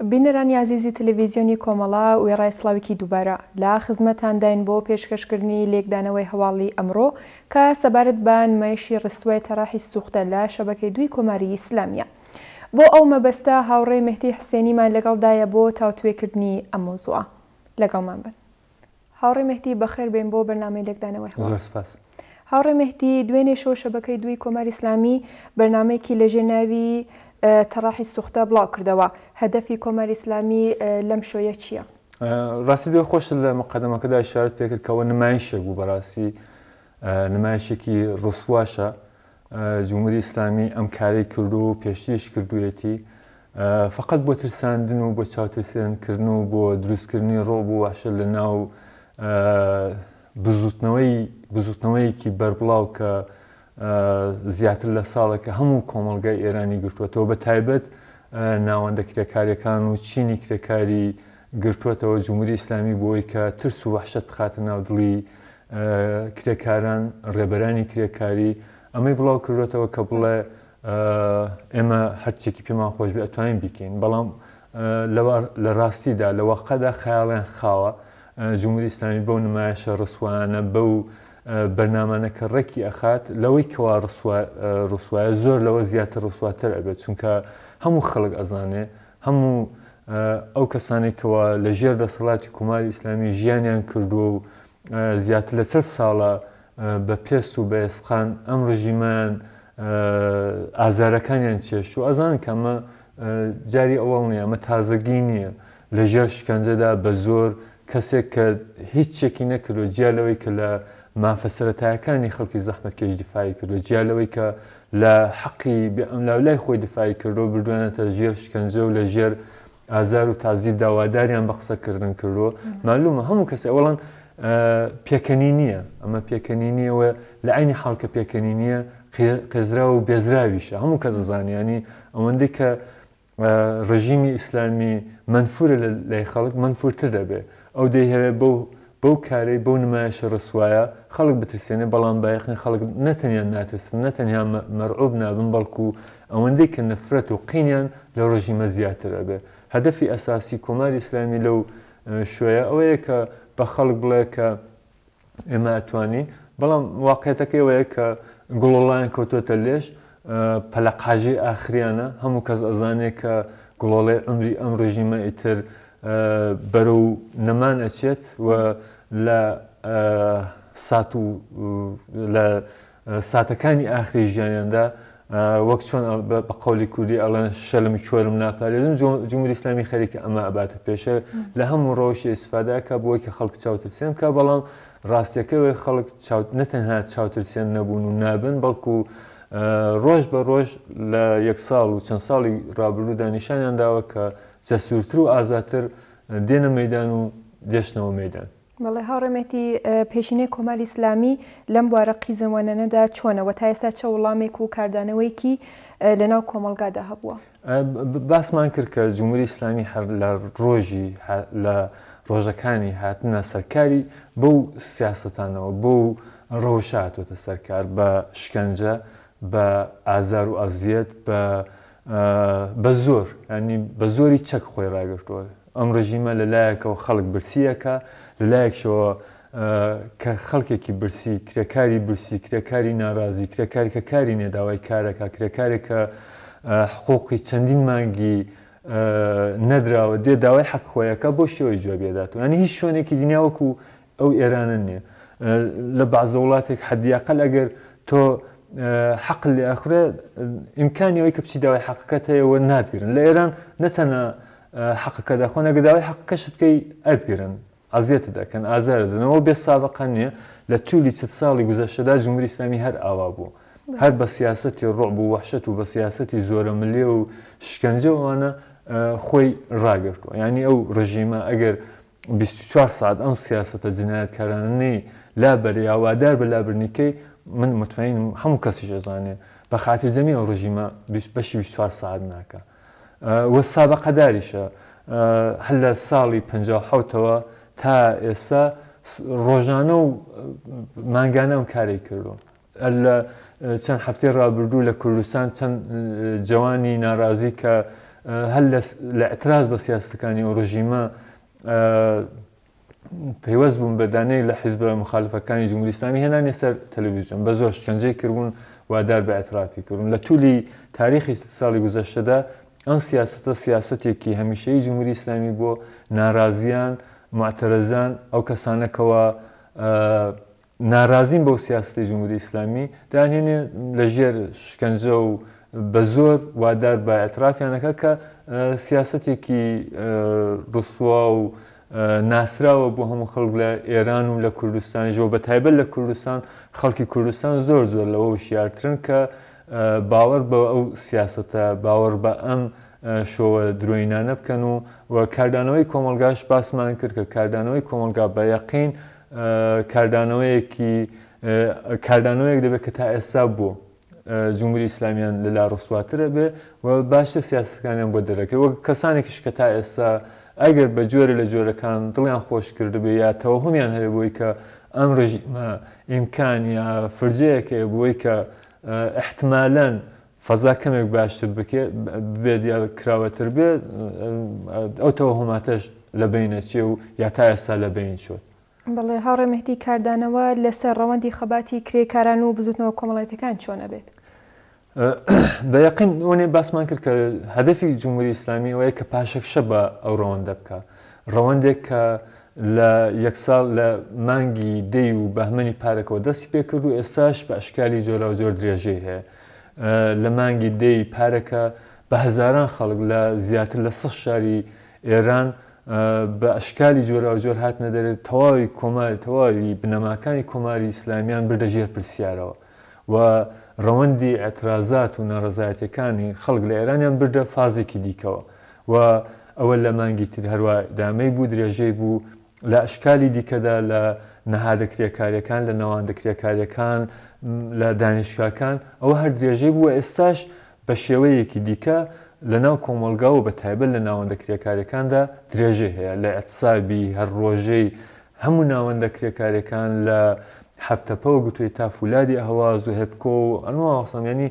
بینەرانی عزیزی تەلەڤیزیۆنی کۆمەڵا وێڕای سڵاوێکی دووبارە لە خزمەتان داین بۆ پێشکەشکردنی لێکدانەوەی هەواڵی ئەمڕۆ کە سەبارەت بە نمایشی ڕستوای تەراحی سوختە لە شەبەکەی دووی کۆماری ئیسلامیە. بۆ ئەو مەبەستە هاوڕێی مەهدی حسێنیمان لەگەڵدایە بۆ تاوتوێکردنی ئەم مۆزوعە. لەگەڵمان بن. هاوڕێی مەهدی بەخێر بێن بۆ بەرنامەی لێکدانەوەی هەواڵ. زۆر سپاس. هاوڕێی مەهدی دوێنێ شەو شەبەکەی دووی کۆماری ئیسلامی بەرنامەیەکی لەژێر ناوی تەراحی سوختە بڵاو کردەوە. هەدەفی کۆماری ئیسلامی لەم شۆیە چییە؟ ڕاستی دوێ خۆش لە مقدمەکەدا ئیشارەت پێکرد کەەوە نمایشێک بوو بەڕاستی نمایشێکی ڕسواشە جمهوری ئیسلامی ئەم کارەی کردو و پێشتیش کردوویەتی فقط بۆ ترساندن و بۆ چاوترسێنکردن و بۆ دروستکردنی ڕۆ بوو واشە لە ناو بزوتنەوەیەکی بەربڵاو کە زیاتر لە ساڵێکە هەموو کۆمەڵگای ئێرانی گرتووەتەوە بە تایبەت ناوەندە کرێکاریەکان و چینی کرێکاری گرتووەتەوە جمهوری ئیسلامی بۆی کە ترس و وحشەت بخاتە ناو دڵی کرێکاران ڕێبەرانی کرێکاری ئەمەی بڵاو کردوێتەوە کە بڵێ ئێمە هەرچێکی پێمان خۆش بێ ئەتوانین بیکەین بەڵام لە ڕاستیدا لە وەقەدا خەیاڵیان خاوە جمهوری ئیسلامی بەو نمایشە ڕسوانە بەو بەرنامانەکە ڕێکی ئەخات لەوەی کەوا ڕسوایە زۆر لەوە زیاتر ڕسواتر ئەبێت چونکە هەموو خەڵک ئەزانێ هەموو ئەو کەسانێکەوە لە ژێر دەسەڵاتی کۆماری ئیسلامی ژیانیان کردووە و زیاتر لە 40 ساڵە بە پێست و بە ئێسقان ئەم ڕژیمان ئازارەکانیان چێشت و ئەزان کە ئەمە جاری ئەوەڵ نییە ئەمە تازەگی نییە لە ژێر شکنجەدا بە زۆر کەسێک کە هیچ شتێکی نەکردو جیالەوەی کە لە مافە سەرەتایەکانی خەڵکی زەحمەتکێش دیفاعی کردو جیالەوەی کە لە حەقی لای خۆی دیفاعی کردو بردوانێتە ژێر شکنجە و لە ژێر ئازار و تازیب داواداریان بە قسەکردن کردووە معلومە هەموو کەس ئەوڵەن پێکەنی نییە ئەمە پێکەنی نییەوە لە عینی حاڵکە پێکەنی نییە قێزرا و بێزراویشە هەموو کەس زانیانی ئەوەندەی کە ڕژیمی ئیسلامی منفورە لای خەڵک منفورتر دەبێت ئەو دەیهەوێ بەو کارەی بەو نمایشە ڕسوایە خەڵک بترسێنێ بەڵام بایەخنی خەڵک نەتەنیان ناترسن نەتەنیا مەرعوب نابن بەڵکو ئەوەندەی کە نەفرەت و قینیان لەو ڕژیمە زیاتر ئەبێ هەدەفی ئەساسی کۆماری ئیسلامی لەو شوێیە ئەوەیە کە بە خەڵک بڵێ کە ئێمە ئەتوانین بەڵام واقعەتەکەی ئەوەیە کە گوڵۆڵیان کەوتۆتە لێش پەلەقاژەی ئاخریانە هەموو کەس ئەزانێت کە گوڵۆڵەی عمری ئەم ڕژیمە ئیتر بەرەو نەمان ئەچێت و لە ساتەکانی ئاخری ژیانیاندا وەک چۆن بە قەولی کوردی ئەڵێن شەلم چۆرم ناپارێزم جمهوری ئیسلامی خەریکە ئەمە ئەباتە پێشە لە هەموو ڕۆژی ئیسفاداکە بۆی کە خەڵک چاوترسێن کە بەڵام ڕاستیەکەوەی خەڵک نەتەنها چاوترسێن نەبوون و نابن بەڵکو ڕۆژ بە ڕۆژ لە یەک ساڵ و چەند ساڵی ڕابردوودا نیشانیان داوە کە جەسوورتر و ئازاتر دێنە مەیدان و دێشنەوە مەیدان. بەڵێ هاوڕێمەتی پێشینەی کۆماری ئیسلامی لەم بوارە قیزەوانەنەدا چۆنەوە تا ئێستا چە وەڵامێک و کاردانەوەیکی لەناو کۆمەڵگادا هەبووە. باسمان کرد کە جمهوری ئیسلامی هەر لە لە ڕۆژەکانی هاتنە سەرکاری بەو سیاسەتانەوە بۆ ڕەوشە هاتوۆتە سەرکار بە شکنجە بە ئازار و ئەزیەت بە زۆر ینی بە زۆری چەک خۆی ڕاگرتووە ئەم ڕژیمە لەلایەکەوە خەڵک برسیەکە لەلایەکشەوە کە خەڵکێکی برسی کرێکاری برسی کرێکاری ناڕازی کرێکاری کە کاری نێداوای کارەکە کرێکارێک کە حقوقی چەندین مانگی نەدراوە دێ داوای حەق خۆیەکە بۆ شێوەی جوابێداتەوە ینی هیچ شوێنێکی دنیاوەکو ئەو ئێرانە نییە لە بەعزە وڵاتێک حەدیاقل ئەگەر تۆ حەق لێ ئەخورێ ئیمکانیەوەی کە بچی داوای حەقەکەت هەیەوە ناتگرن لە ئێران نەتەنە حەقەکە داخۆ نەگە داوای حەقەکەشت بکەی ئەتگرن ئازیێتە دەکەن ئازارە دەنەوە بێ سابقە نییە لە توولی 40 ساڵی گوزەشتەدا جمهوری ئیسلامی هەر ئاوا بوو هەر بە سیاسەتی ڕوعب و وەحشەت و بە سیاسەتی زۆرە ملیە و شکنجە ئەوانە خۆی ڕاگرتووە ینی ئەو ڕژیمە ئەگەر 24 ساعت ئەم سیاسەتە جنایەتکارانەی لابەر یاوادار بە لابرنیکەی من مطمئنم هەموو کەسیش ئەزانێ بە خاتر جەمی ئەو ڕژیمە بەشی 24 ساعت ناکە وە سابقەداریشە هەر لە ساڵی 57ەوە تا ئێستا ڕۆژانە و مانگانە ئەم کارێک کردو لە چەند هەفتەی ڕابردوو لە کوردستان چەند جوانی ناڕازی کە هەل لە ئەتراز بە سیاسەکانی ئەو ڕژیمە پەیوەست بوون بەدانەی لە حیزبە مخالفەکانی جمهوری ئیسلامی هێنانێ سەر تەلەڤیزیۆن بە زۆر شکنجەی کردبوون وادار بە ئەترافی کردون لە توولی تاریخی ساڵی گوزەشتەدا ئەم سیاسەتە سیاسەتێکی هەمیشەیی جمهوری ئیسلامی بۆ ناڕازیان معتەرەزان ئەو کەسانەکەوە ناڕازین بەو سیاسەتی جمهوری ئیسلامی دانهێنێ لە ژێر شکنجە و بە زۆر وادار بە ئەترافیانەکە کە سیاسەتێکی ڕسووا و ناسراوە بۆ هەموو خەڵک لە ئێران و لە کوردستانیژەوە بە تایبەت لە کوردستان خەڵکی کوردستان زۆر لەوە وشیارترن کە باوەڕ بە ئەو سیاسەتە باوەڕ بە ئەم شۆوە درۆینانە بکەن و کاردانەوەی کۆمەلگاش باسمان کرد کە کاردانەوەی کۆمەلگا بە یەقین کاردانەوەیەک دەبێت کە تا ئێستا بوو جمهوری ئیسلامیان لەلا ڕسواترە بێ و باشتر سیاسەکانیان بۆ دەرەکەی وەک کەسانێکیش کە تا ئێستا ئەگەر بە جۆرە لە جۆرەکان دڵیان خۆش کرد بێ یا تەوەهمیان هەیە بۆی کە ئەم ڕژیمە ئیمکان یا فرجەیەکە بۆی کە احتمالاً فەزا کەمێک باشتر بێت یا کراوەتر بێت ئەو تەوەهماتەش لە بینە چێ و یا تا ئێستا لە بین شد. بەڵێ هاوڕێ مەهدی کاردانەوە لەسەر ڕەوەندی خەباتی کرێکاران و بزوتنەوە کۆمەڵایەتەکان چۆنە بێت؟ بە یەقین وێ باسمان کرد کە هەدەفی جمهوری ئیسلامی ئەوەیە کە پاشەکشە بە ئەو ڕەوەندە بکە ڕەوەندێک کە لە یەک ساڵ لە مانگی دەی و بەهمەنی پارەکەەوە دەستی پێکرد و ئێستاش بە ئەشکالی جۆرا و زۆر درێژەی هەیە لە مانگی دەی پارەکە بە هەزاران خەڵک لە زیاتر لە 100 شاری ئێران بە ئەشکالی جۆرا و جۆر هاتنە دەرێت تەواوی کۆماری تەواوی بنەماکانی کۆماری ئیسلامیان بردە ژێر پرسیارەوە و ڕەوەندی ئەترازات و ناڕزایەتەکانی خەڵک لە ئێرانیان بردە فازێکی دیکەوە و ئەوە لە مانگی تر هەروە دامەی بوو درێژەی بوو لە ئەشکالی دیکەدا لە نەهادە کرێکاریەکان لە نەوەندە کرێکاریەکان لە دانیشگاکان ئەوە هەر درێژەی بووە ئێستاش بە شێوەیەکی دیکە لە ناو کۆمەلگا و بە تایبەت لە ناوەندە کرێکاریەکاندا درێژەی هەیە لە ئەتسابی هەر ڕۆژەی هەموو ناوەندە کرێکاریەکان لە هەفتەپەوە گوتوی تا فولادی ئەهواز و هێبکۆ و ئەنواوەسەم ینی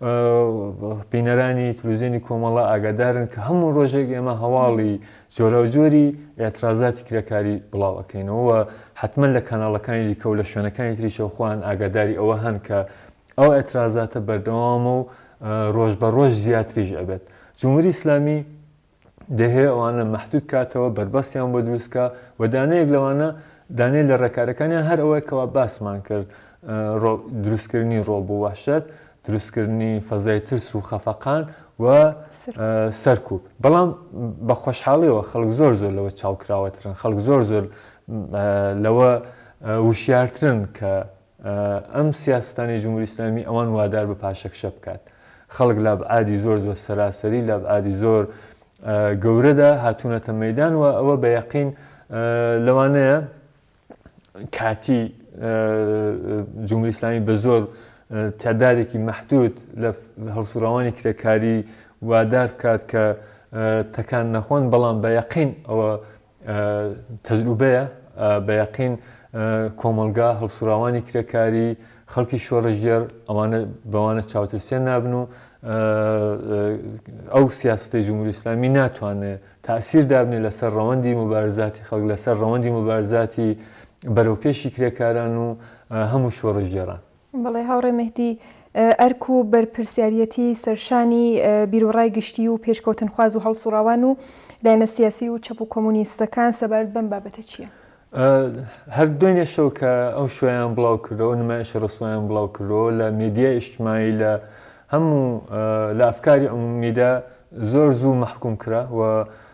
بینەرانی تلوزیۆنی کۆمەڵە ئاگادارن کە هەموو ڕۆژێک ئێمە هەواڵی جۆرە و جۆری ئێترازاتی کرێکاری بڵاوەکەینەوە حتمما لە کاناڵەکانی دیکە و لە شوێنەکانی تریشە خوان ئاگاداری ئەوە هەن کە ئەو ئێترازاتە بەردەوامە و ڕۆژ بە ڕۆژ زیاتریش ئەبێت جمهوری ئیسلامی دەهەیە ئەوانە مەحدود کاتەوە بربەستیان بۆ دروستکە و دانەیەک لەوانە دانێ لە ڕێکارەکانیان هەر ئەوەیەکەوە باسمان کرد دروستکردنی ڕۆ بۆ واشەت دروستکردنی فەزای ترس و خەفەقان و سەرکوب بەڵام بە خۆشحاڵیەوە خەڵک زۆر لەوە چاوکراوەترن خەڵک زۆر لەوە وشیارترن کە ئەم سیاستانی جمهوری ئیسلامی ئەوان وادار بە پاشەکشە بکات خەڵک لە ئابعادی زۆر سەراسەری لە ئابعادی زۆر گەورەدا هاتوونەتە مەیدان و ئەوە بە یەقین لەوانەیە کاتی جمهوری ئیسلامی بە زۆر تعدادێکی مەحدود لە هەڵسوڕاوانی کرێکاری وادار بکات کە تەکان نەخۆن بەڵام بە یەقین ئەوە تەجروبەیە بە یەقین کۆمەلگا هەڵسوڕاوانی کرێکاری خەڵکی شۆڕەژێر ئەوانە بەوانە چاوترسێن نابن و ئەو سیاسەتی جمهوری ئیسلامی ناتوانێت تاسیر دابنێ لەسەر ڕەوەندی مبارزاتی خەڵک لەسەر ڕەوەندی مبارزاتی بەرەوپێشی کرێکاران و هەموو شۆڕەژێران. بەڵێ هاوڕێ مەهدی ئەرک و بەرپرسیارەتی سەرشانی بیرۆڕای گشتی و پێشکەوتن خواز و هەڵسوڕاوان و لایەنە سیاسی و چەپ و کۆمونیستەکان سەبارەت بەم بابەتە چییە؟ هەر دوێنێ شەو کە ئەو شویان بڵاو کردەوە نمایشە ڕسویان بڵاو کردەوە لە میدیای ئیجتیماعی لە هەموو لە ئەفکاری عمومیدا زۆر زوو مەحکوم کرا و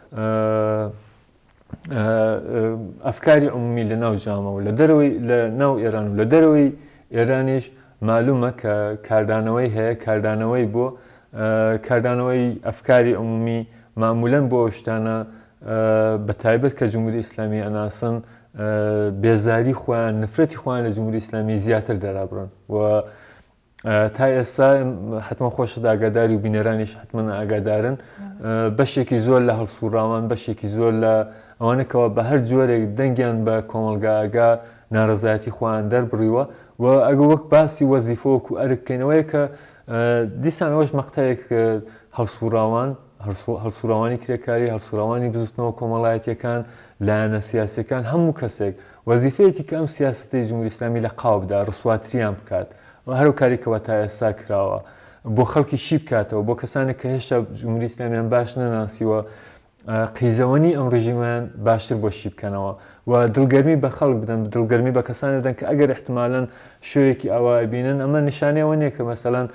ئەفکاری عمومی لە ناو جامەوە لە دەرەوەی لە ناو ئێران و لە دەرەوەی ئێرانیش معلومە کە کاردانەوەی هەیە کاردانەوەی بۆ کاردانەوەی ئەفکاری عمومی معمولەن بۆ شتانە بە تایبەت کە جمهوری ئیسلامی ئەناسن بێزاری خۆیان نفرەتی خۆیان لە جمهوری ئیسلامی زیاتر دەرابڕن و تا ئێستا حتمما خۆشە ئاگاداری و بینەرانیش حتمما ئاگادارن بەشێکی زۆر لە هەڵسوڕاوان بەشێکی زۆر لە ئەوانەکەوە بە هەر جۆرێک دەنگیان بە کۆمەلگاگا ناڕزایەتی خۆیان دەربڕیوە و ئەگە وەک باسی وەزیفۆک و ئەرکەکەینەوەی کە دیسان ئەوەش مەقتەیەک هەڵسوڕاوانی کرێکاری هەڵسوڕاوانی بزوتنەوە کۆمەڵایەتیەکان لایەنە سیاسەکان هەموو کەسێک وەزیفەیەتی کە ئەم سیاسەتی جمهوری ئیسلامی لە قاو بدا ڕسواتریان بکات و هەرو کاریکەوە تا ئێستا کراوە بۆ خەڵکی شی بکاتەوە بۆ کەسانێک کە هێشتا جمهوری ئیسلامیان باش نەناسیوە قیزەوەنی ئەم ڕژیمان باشتر بۆ شی بکەنەوە و دڵگەرمی بە خەڵک بدەن دڵگەرمی بە کەسان بدەن کە ئەگەر احتمالەن شوێیەکی ئەوە بینن ئەمە نیشانەوە نییە کە مەسەڵەن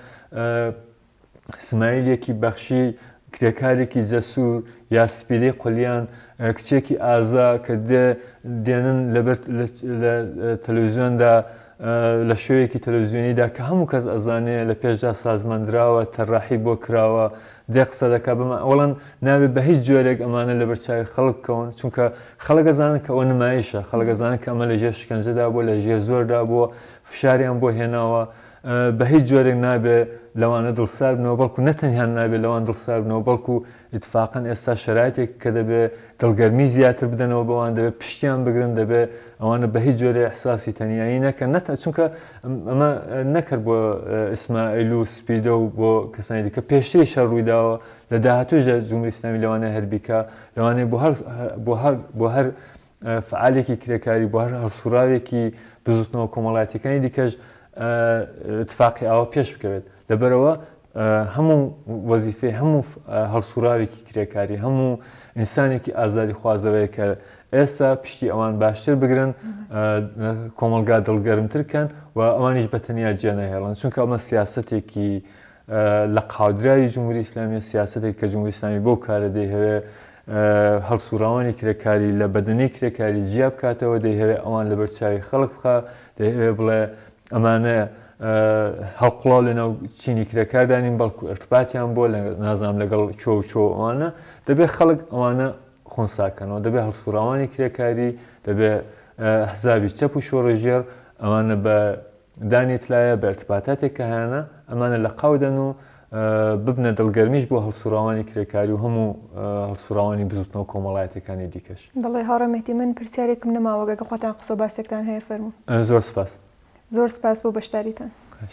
سمایلێکی بەخشی کرێکارێکی جەسوور یا سپیدەی قولیان کچێکی ئازا کە دێنن لەبەر لە تەلەڤیزیۆندا لە شوێیەکی تەلەڤیزیۆنیدا کە هەموو کەس ئەزانێ لە پێشدا سازمەندراوە تەڕاحی بۆ کراوە دێ قسە دەکا بمە ئەوڵەن نابێت بە هیچ جۆرێک ئەمانە لە بەرچاوی خەڵک بکەون چونکە خەڵک ئەزانن کە ئەوە نمایشە خەڵک ئەزانن کە ئەمە لە ژێر شکنجەدا بووە لە ژێر زۆردا بووە فشاریان بۆ هێناوە بە هیچ جۆرێک نابێت لەوانە دڵسار بنەوە بەڵکو نەتەنیان نابێت لەوان دڵسار بنەوە بەڵکو ئیتفاقەن ئێستا شەرایەتێک کە دەبێت دڵگەرمی زیاتر بدەنەوە بەوان دەبێت پشتیان بگرن دەبێت ئەوانە بە هیچ جۆرە احساسی تەنیایی نەکەن چونکە ئەمە نەکرد بۆ ئیسماعیل و سپیدە و بۆ کەسانی دیکە پێشتری شەڕ ڕوویداوە لە داهاتووشدا جمهوری ئیسلامی لەوانەیە هەربیکە لەوانەیە بۆ هەر فعالێکی کرێکاری بۆ هەر هەڵسوراوێکی بزوتنەوە کۆمەڵایەتیەکانی دیکەش اتفاقی ئەوە پێش بکەوێت لەبەرەوە هەموو وەزیفەی هەموو هەڵسوراوێکی کرێکاری هەموو ئینسانێکی ئازادی خوازەوەیە کە ئێستا پشتی ئەوان باشتر بگرن کۆمەلگا دڵگەرمترکەن و ئەوانیش بەتەنیا جێنەهێڵن چونکە ئەمە سیاسەتێکی لە قاودراوی جمهوری ئیسلامی سیاسەتێک کە جمهوری ئیسلامی بۆ کارە دەیهەوێ هەڵسوراوانی کرێکاری لە بەدەنی کرێکاری جیا بکاتەوە دەیهەوێت ئەوان لە بەرچاوی خەڵک بخە دەیهەوێت بڵێ ئەمانە هەڵقڵاو لەناو چینی کرێکاردانین بەڵکو ئەرتباتیان بۆ لە نازانام لەگەڵ چۆ ئەوانە دەبێت خەڵک ئەوانە خۆنساکەنەوە دەبێت هەڵسوراوانی کرێکاری دەبێت حزابی چەپ و شۆڕەژێر ئەوانە بە دانیتلایە بە ئەرتباتاتێک کە هەیەە ئەمانە لە قاودەن و ببنە دڵگەرمیش بۆ هەڵسوراوانی کرێکاری و هەموو هەڵسوراوانی بزوتنەوە کۆمەڵایەتەکانی دیکەش. بەڵێ هاوڕێمێتی من پرسیارێکم نەماوە گەگە خۆتان قسە باسێکتان هەیە فەرموو. زۆر سپاس. زۆر سپاس بۆ بەشداریتان.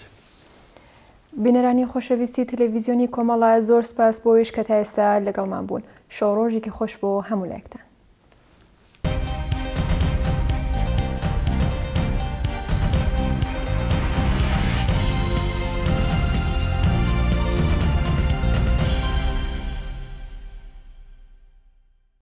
بینەرانی خۆشەویستی تەلەڤیزیۆنی کۆمەڵە زۆر سپاس بۆ ئەویش کە تا ئێستا لەگەڵمان بوون. شەو ڕۆژێکی خۆش بۆ هەموو لایەکتان.